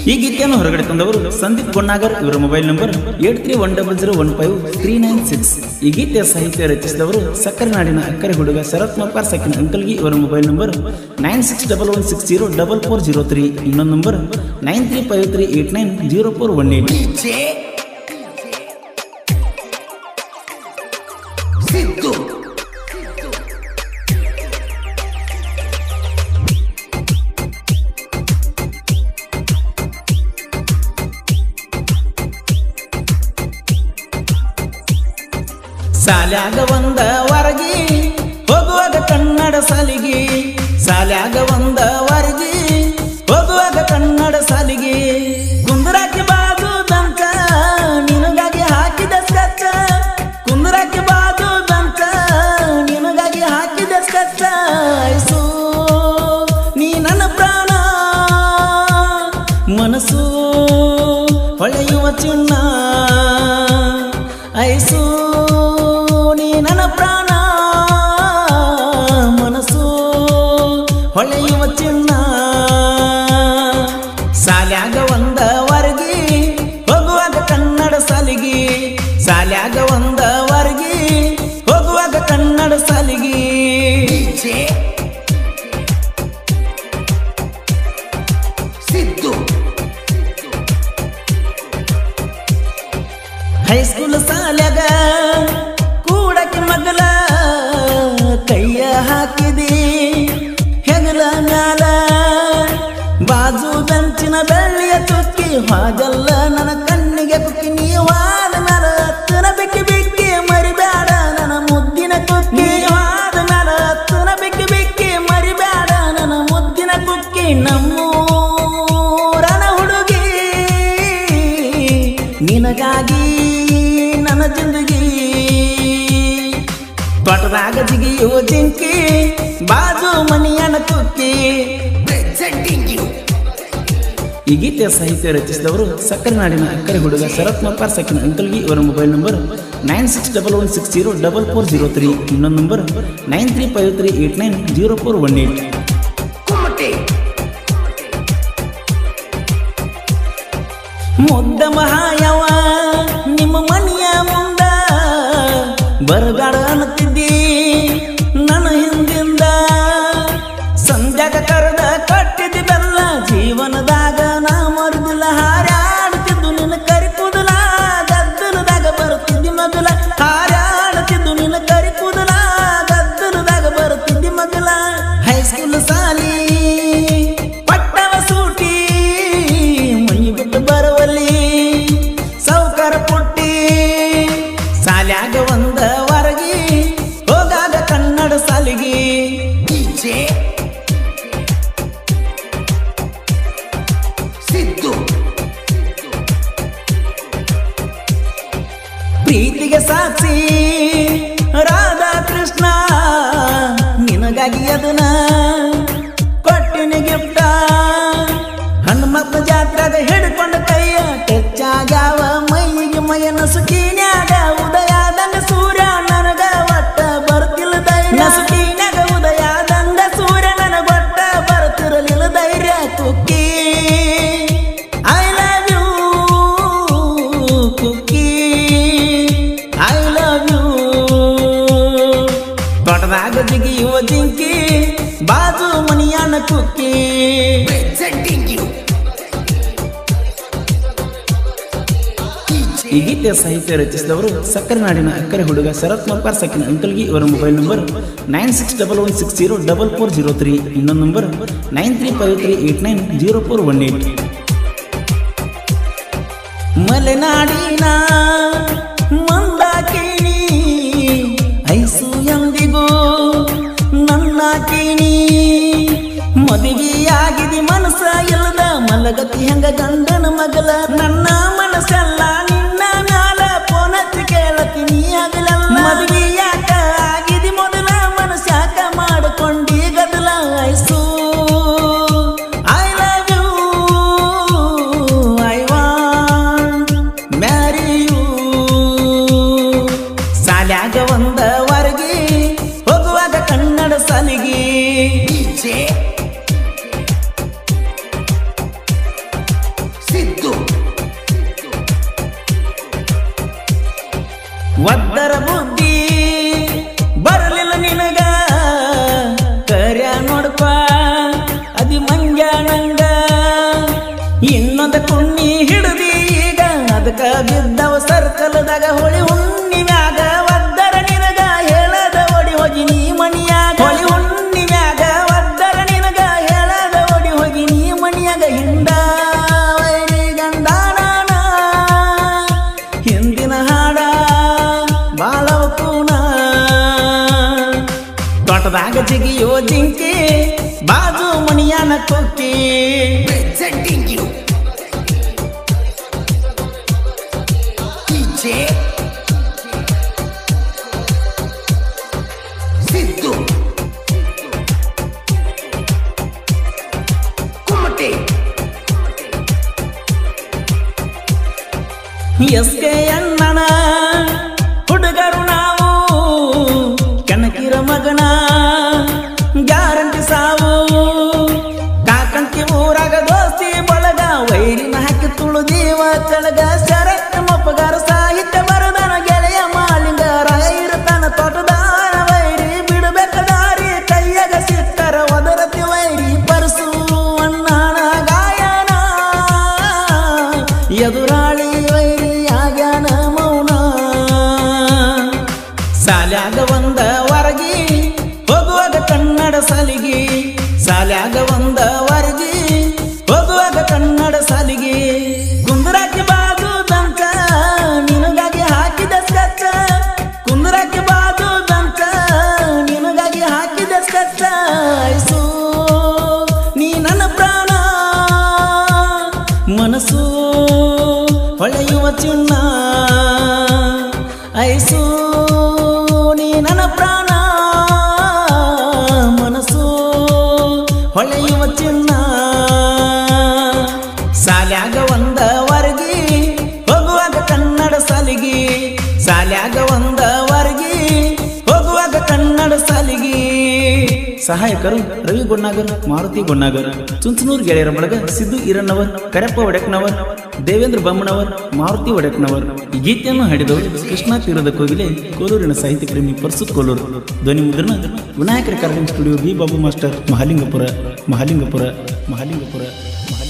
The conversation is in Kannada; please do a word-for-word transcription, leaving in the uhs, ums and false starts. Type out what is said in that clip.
ಈ ಗೀತೆಯನ್ನು ಹೊರಗಡೆ ತಂದವರು ಸಂದೀಪ್ ಗೊಣ್ಣಾಗರ್. ಇವರ mobile number eight three one double zero one five three nine six. ಈ ಗೀತೆಯ ಸಾಹಿತ್ಯ ರಚಿಸಿದವರು ಸಕ್ಕರೆ ನಾಡಿನ ಅಕ್ಕರೆ ಹುಡುಗ ಶರತ್ ಮಪ್ಪಾರ್ ಸಕಿನ್ ಅಂಕಲ್ಗಿ. ಇವರ mobile number nine six double one six zero double four zero three. ಇನ್ನೊಂದು number nine three five three eight nine zero four one eight. ಸಾಲ್ಯಾಗ ಒಂದ ವರಗಿ ಹೋಗುವಾಗ ಕನ್ನಡ ಸಾಲಿಗೆ, ಸಾಲ್ಯಾಗ ಒಂದ ವರಗಿ ಹೋಗುವಾಗ ಕನ್ನಡ ಸಾಲಿಗೆ. ಕುಂದರಾಕಿ ಬಾದು ಬಂತ ನಿನಗಾಗಿ ಹಾಕಿದ ಸ್ಕಚ್ಚ, ಕುಂದರಾಕಿ ಬಾದು ಬಂತ ನಿನಗಾಗಿ ಹಾಕಿದ ಸ್ಕಚ್ಚ. ಐಸು ನೀ ನನ್ನ ಪ್ರಾಣ ಮನಸ್ಸು ಹೊಳೆಯುವ ಚಿನ್ನ, ಐಸು ನನ್ನ ಪ್ರಾಣ ಮನಸ್ಸು ಹೊಳೆಯುವ ಚಿನ್ನ. ಸಾಲ್ಯಾಗ ಒಂದ ವರಗಿ ಹೋಗುವಾಗ ಕನ್ನಡ ಸಾಲಿಗೆ, ಸಾಲ್ಯಾಗ ಒಂದ ವರಗಿ ಹೋಗುವಾಗ ಕನ್ನಡ ಸಾಲಿಗೆ. ಹೈಸ್ಕೂಲ್ ಸಾಲ್ಯಾಗ ಮಗಲ ಕೈಯ ಹಾಕಿದಿ ಹೆಗಲ ಮ್ಯಾಲ, ಬಾಜು ಬೆಂಚಿನ ಬೆಳ್ಳಿಯ ಚುಕ್ಕಿ ಹಾಗಲ್ಲ ನನ್ನ ಕಣ್ಣಿಗೆ ಕುಕ್ಕಿ. ನೀವಾದ ಮ್ಯಾಲ ಹತ್ತನ ಬಿಕ್ಕಿ ಬಿಕ್ಕಿ ಮರಿಬ್ಯಾಡ ನನ್ನ ಮುದ್ದಿನ ಕುಕ್ಕಿ, ನೀವಾದ ಮ್ಯಾಲ ಹತ್ತನ ಬಿಕ್ಕಿ ಬಿಕ್ಕಿ ಮರಿಬ್ಯಾಡ ನನ್ನ ಮುದ್ದಿನ ಕುಕ್ಕಿ. ನಮ್ಮೂರನ ಹುಡುಗಿ ನಿನಗಾಗಿ ನನ್ನ ಜಿಂದಗಿ, ತೋಟದಾಗ ಜಿಗಿಯುವ ಜಿಂಕಿ ಬಾಜು ಮನಿಯನ ಕುಕ್ಕಿ. ಈ ಗೀತೆಯ ಸಾಹಿತ್ಯ ರಚಿಸಿದವರು ಸಕ್ಕರೆ ನಾಡಿನ ಅಕ್ಕರೆ ಹುಡುಗ ಶರತ್ ಮಪ್ಪಾರ್ ಸಕಿನ್ ಅಂಕಲ್ಗಿ. ಇವರ mobile number nine six double one six zero double four zero three. ಇನ್ನೊಂದು number nine three five three eight nine zero four one eight. ಮುದ್ದ ಮಹಾಯವ ನಿಮ್ಮ ಮನೆಯ ಮುಂದ ಬರಗಾಡ ಅನ್ನುತ್ತಿದ್ದಿ ನನ್ನ ಹಿಂದಿಂದ, ಸಂಧ್ಯಾಗ ಕರೆದ ಕಟ್ಟಿದ್ದಿ ಬೆಲ್ಲ ಜೀವನದಾಗ ನಾ ಮರುದಿಲ್ಲ. ಹಾರಾಡುತ್ತಿದ್ದು ನಿನ್ನ ಕರಿ ಕೂದಲ ಗದ್ದಲದಾಗ ಬರುತ್ತಿದ್ದಿ ಮಗಲ, ಹಾರಾಡುತ್ತಿದ್ದು ನಿನ್ನ ಕರಿ ಕೂದಲ ಗದ್ದಲದಾಗ ಬರುತ್ತಿದ್ದಿ ಮಗಲ. ಹೈಸ್ಕೂಲ್ ಸಾಲಿ ಪಟ್ಟವ ಸೂಟಿ ಮೈ ಬಿಟ್ಟು ಬರುವಲ್ಲಿ ಸೌಕರ ಪುಟ್ಟಿ, ಸಾಲ್ಯಾಗ ಒಂದ ವರಗಿ ಹೋಗಾಗ ಕನ್ನಡ ಸಾಲಿಗೆ. ಪ್ರೀತಿಗೆ ಸಾಕ್ಷಿ ರಾಧಾ ಕೃಷ್ಣ ನಿನಗಾಗಿ ಅದನ್ನ ಕೊಟ್ಟಿನ ಗಿಫ್ಟ. ಹನುಮಪ್ಪ ಜಾತ್ರಾಗ ಹಿಡ್ಕೊಂಡ ಕೈಯ ಟೆಚ್ಚಾಗ್ಯಾವ ಮೈಗೆ ಮೈಯನ ಸುಖಿನ್ಯಾಗ. ಉದಯದಂಗ ಸೂರ್ಯ ನನಗ ಒಟ್ಟ ಬರ್ತಿಲ್ಲ ಧೈರ್ಯ, ಸುಖಿನ್ಯಾಗ ಉದಯದಂಗ ಸೂರ್ಯ ನನಗ ಒಟ್ಟ ಬರ್ತಿರಲಿಲ್ಲ ಧೈರ್ಯ. Kukki I love you Kukki I love you. ತೋಟದಾಗ ಜಿಗಿಯುವ ಜಿಂಕಿ ಬಾಜು ಮನಿಯನ ಕುಕ್ಕಿ. ಈ ಗೀತೆಯ ಸಾಹಿತ್ಯ ರಚಿಸಿದವರು ಸಕ್ಕರೆ ನಾಡಿನ ಅಕ್ಕರೆ ಹುಡುಗ ಶರತ್ ಮಪ್ಪಾರ್ ಸಕಿನ್ ಅಂಕಲ್ಗಿ. ಇವರ mobile number nine six double one six zero double four zero three. ಇನ್ನೊಂದು number nine three five three eight nine zero four one eight. ಮಲೆನಾಡಿನ ಮಂದಾಕಿಣಿ ಐಸು ಎಂದಿಗೂ ನನ್ನ ಕಿಣಿ, ಮದುವೆಯಾಗಿದಿ ಮನಸ್ಸ ಇಲ್ಲದ ಮಲಗತಿ ಹೆಂಗ ಗಂಡನ ಮಗಲ. ನನ್ನ ಮನಸ್ಸೆಲ್ಲ ನಿನ್ನ ಮ್ಯಾಲ ಪೋನಚ್ಚಿ ಕೇಳತೀನಿ ಆಗಲಲ್ಲ. ಮದುವೆಯಾಕ ಆಗಿದಿ ಮೊದಲ ಮನಸ್ಸಾಕ ಮಾಡಿಕೊಂಡಿ ಗದಲ. Aisu I love you I want marry you. ಸಾಲ್ಯಾಗ ಒಂದ ವರಗಿ ಹೋಗುವಾಗ ಕನ್ನಡ ಸಾಲಿಗೆ. ಇನ್ನೊಂದ ಕುಣ್ಣಿ ಹಿಡಿದಿ ಈಗ ಅದಕ್ಕ ಬಿದ್ದವ ಸರ್ಕಲ್ದಾಗ ಹೊಳಿ ಹುಣ್ಣಿಮ್ಯಾಗ ಒದ್ದರ ನಿನಗ ಹೇಳದ ಓಡಿ ಹೋಗಿ ನೀ ಮಣಿಯಾಗ ಹೊಳಿ ಹುಣ್ಣಿಮ್ಯಾಗ ಒದ್ದರ ನಿನಗ ಹೇಳದ ಓಡಿ ಹೋಗಿ ನೀ ಮಣಿಯಾಗ ಹಿಂದ ವೈರಿ ಗಂಡಾನ ಹಿಂದಿನ ಹಾಡ ಬಾಳವ ಕೂನ ತೋಟದಾಗ ಜಿಗಿಯೋ ಜಿಂಕಿ ಬಾಜು ಮಣಿಯಾನ ಕೊಕ್ಕಿ Presenting you D J Sidhu Kumate S K ಅಣ್ಣನ ಹುಡುಗರು ನಾವು ಕನಕಿರ ಮಗನ ಗ್ಯಾರಂಟಿ ಸಾವು ಕಾಕಂತಿ ಊರಾಗ ದೋಸ್ತಿ ಬಳಗ ವೈರಿನ ಹಾಕಿ ತುಳುದೀವ ತೆಳಗ ಶರತ್ ಮೊಪ್ಪಗಾರ ಸಾಹಿತ್ಯ ಬರದನ ಗೆಳೆಯ ಮಾಲಿಂಗರ ಇರತನ ತೋಟದಾರ ವೈರಿ ಬಿಡಬೇಕ ದಾರಿ ಕೈಯಾಗ ಸಿಕ್ಕರ ಒದರತಿ ವೈರಿ ಪರಸು ಅಣ್ಣನ ಗಾಯನ ಎದುರಾಳಿ ವೈರಿ ಆಗ್ಯಾನ ಮೌನ ಸಾಲ್ಯಾಗ ಒಂದ ವರಗಿ ಹೋಗುವಾಗ ಕನ್ನಡ ಸಲಿಗಿ ಸಾಲ್ಯಾಗ ಒಂದ ವರಗಿ ಹೋಗುವಾಗ ಕನ್ನಡ ಸಲಿಗಿ ಕುಂದರಾಕಿ ಬಾದು ದಂಕ ನಿನಗಾಗಿ ಹಾಕಿದ ಸ್ಕಚ್ಚ ಕುಂದರಾಕಿ ಬಾದು ದಂಕ ನಿನಗಾಗಿ ಹಾಕಿದ ಸ್ಕಚ್ಚ ಐಸು ನೀ ನನ್ನ ಪ್ರಾಣ ಮನಸ್ಸು ಹೊಳೆಯುವ ಚಿನ್ನ ಐಸು ನೀ ನನ್ನ ಪ್ರಾಣ ಮನಸ್ಸು ಹೊಳೆಯುವ ಚಿನ್ನ ಸಾಲ್ಯಾಗ ಒಂದ ವರಗಿ ಹೋಗುವಾಗ ಕನ್ನಡ ಸಲಿಗಿ ಸಾಲ್ಯಾಗ ಒಂದ ವರಗಿ ಹೋಗುವಾಗ ಕನ್ನಡ ಸಲಿಗಿ ಸಹಾಯಕರು ರವಿ ಗೊಣ್ಣಾಗರ್ ಮಾರುತಿ ಗೊಣ್ಣಾಗರ್ ಚುಂಚನೂರು ಗೆಳೆಯರ ಬಳಗ ಸಿದ್ದು ಈರಣ್ಣವರ್ ಕರೆಪ್ಪ ಒಡೆಕ್ನವರ್ ದೇವೇಂದ್ರ ಬಮ್ಮನವರ್ ಮಾರುತಿ ಒಡೆಕ್ನವರ್ ಈ ಗೀತೆಯನ್ನು ಹಾಡಿದವರು ಕೃಷ್ಣಾ ತೀರದ ಕೋಗಿಲೆ ಕೋಲೂರಿನ ಸಾಹಿತ್ಯ ಪ್ರೇಮಿ ಪರ್ಸು ಕೋಲೂರು ಧ್ವನಿ ಮುದ್ರಣ Vinayaka recording studio B Babu master Mahalingapura Mahalingapura Mahalingapura Mahalingapura